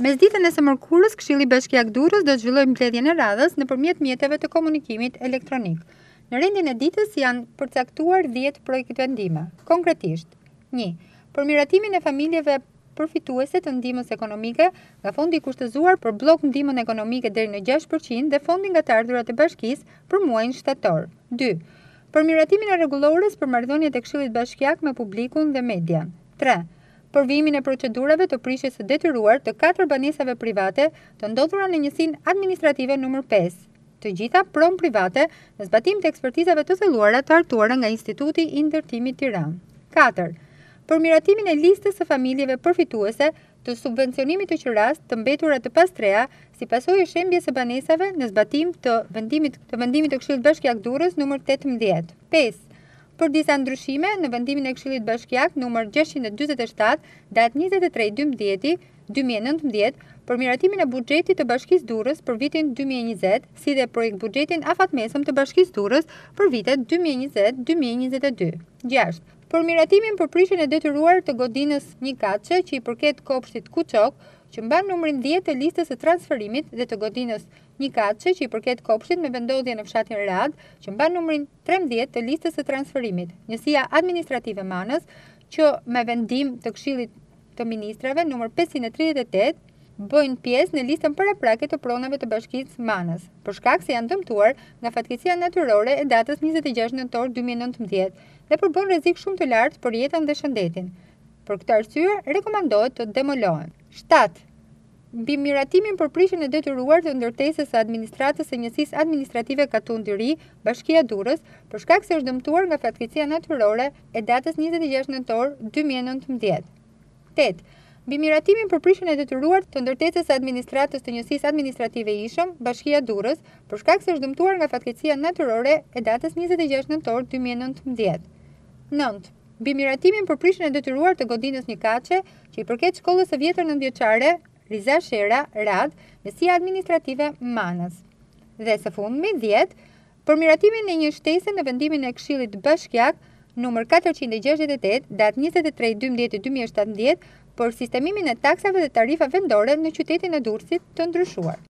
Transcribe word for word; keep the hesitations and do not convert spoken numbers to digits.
Mes ditën e së mërkurës, Këshilli Bashkiak Durrës do të zhvillojë mbledhjen e radhës nëpërmjet mjeteve të komunikimit elektronik. Në rendin e ditës janë përcaktuar dhjetë projekt-vendime. Konkretisht: një. Përmiratimin e familjeve përfituese të ndihmës ekonomike nga fondi i kushtëzuar për blok ndihmën ekonomike deri në gjashtë përqind dhe fondi nga të ardhurat e bashkisë për muajin shtator. dy. Përmiratimin e rregullores për marrëdhëniet e Këshillit Bashkiak me publikun dhe median. tre. Përvimin e procedurave të prishjes së detyruar të katër banesave private të ndodhura në njësinë administrative numër pesë, të gjitha pron private në zbatim të ekspertizave të thelluara të hartuara nga Instituti i Ndërtimit Tiranë. katër. Përmiratimin e listës së familjeve përfituese të subvencionimit të qiras të mbetura të pastreja si pasojë e shembjes së banesave në zbatim të vendimit të vendimit të Këshillit Bashkiak Durrës numër tetëmbëdhjetë. pesë. Për disa ndryshime në vendimin e Këshillit Bashkiak numër gjashtëqind e dyzet e shtatë datë njëzet e tre dhjetor dy mijë e nëntëmbëdhjetë për miratimin e buxhetit të Bashkisë Durrës për vitin dy mijë e njëzet, si dhe projekt buxhetin afatmesëm të Bashkisë Durrës për vitet dy mijë e njëzet dy mijë e njëzet e dy. gjashtë. Për miratimin për prishjen e detyruar të godinës një katëshe që i përket kopshtit Kuçok, që mban numrin dhjetë të listës së transferimit dhe të godinës një katëshe që i përket kopshtit me vendodhje në fshatin Rad, që mban numrin trembëdhjetë të listës së transferimit. Njësia administrative Manës, që me vendim të Këshillit të Ministrave numër pesëqind e tridhjetë e tetë bëjnë pjesë në listën paraprake të pronave të Bashkisë Manës, për shkak se janë dëmtuar nga fatkeqësia natyrore e datës njëzet e gjashtë nëntor dy mijë e nëntëmbëdhjetë dhe përbën rrezik shumë të lartë për jetën dhe shëndetin. Për këtë arsye, rekomandohet të demolohen. shtatë. Mbi miratimin për prishjen e detyruar të ndërtesës së administratës së njësisë administrative Katun Diri, Bashkia Durrës, për shkak se është dëmtuar nga fatkeqësia natyrore e datës njëzet e gjashtë nëntor dy mijë e nëntëmbëdhjetë. tetë. Mbi miratimin për prishjen e detyruar të ndërtesës së administratës të njësisë administrative Ishëm, Bashkia Durrës, për shkak se është dëmtuar nga fatkeqësia natyrore e datës njëzet e gjashtë nëntor dy mijë e nëntëmbëdhjetë. nëntë. Mbi miratimin për prishjen e detyruar të godinës një katëshe që i përket shkollës së vjetër nëntëvjeçare Riza Shera, Rad, njësia administrative Manës. Dhe së fundmi, dhjetë. Për miratimin e një shtese në vendimin e Këshillit Bashkiak numër katërqind e gjashtëdhjetë e tetë datë njëzet e tre dhjetor dy mijë e shtatëmbëdhjetë për sistemimin e taksave dhe tarifa vendore në qytetin e Durrësit të ndryshuar.